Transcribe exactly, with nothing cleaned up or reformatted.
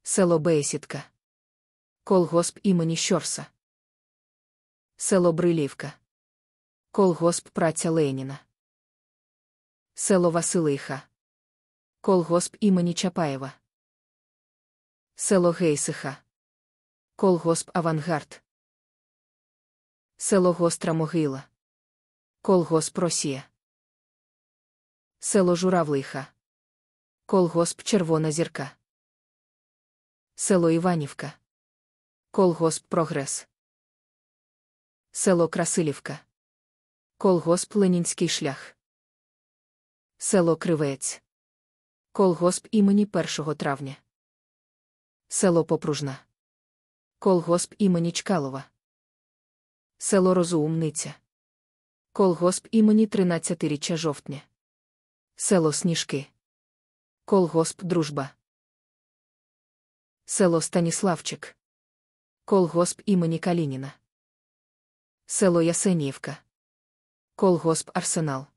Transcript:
Село Бесідка. Колгосп імені Щорса. Село Брилівка. Колгосп праця Леніна. Село Василиха. Колгосп імені Чапаєва. Село Гейсиха. Колгосп Авангард. Село Гостра Могила. Колгосп Росія. Село Журавлиха. Колгосп Червона Зірка. Село Іванівка. Колгосп Прогрес. Село Красилівка. Колгосп Ленінський шлях. Село Кривець. Колгосп імені першого травня. Село Попружна. Колгосп імені Чкалова. Село Розумниця. Колгосп імені тринадцятиріччя жовтня. Село Сніжки. Колгосп Дружба. Село Станіславчик. Колгосп імені Калініна. Село Ясенівка. Колгосп Арсенал.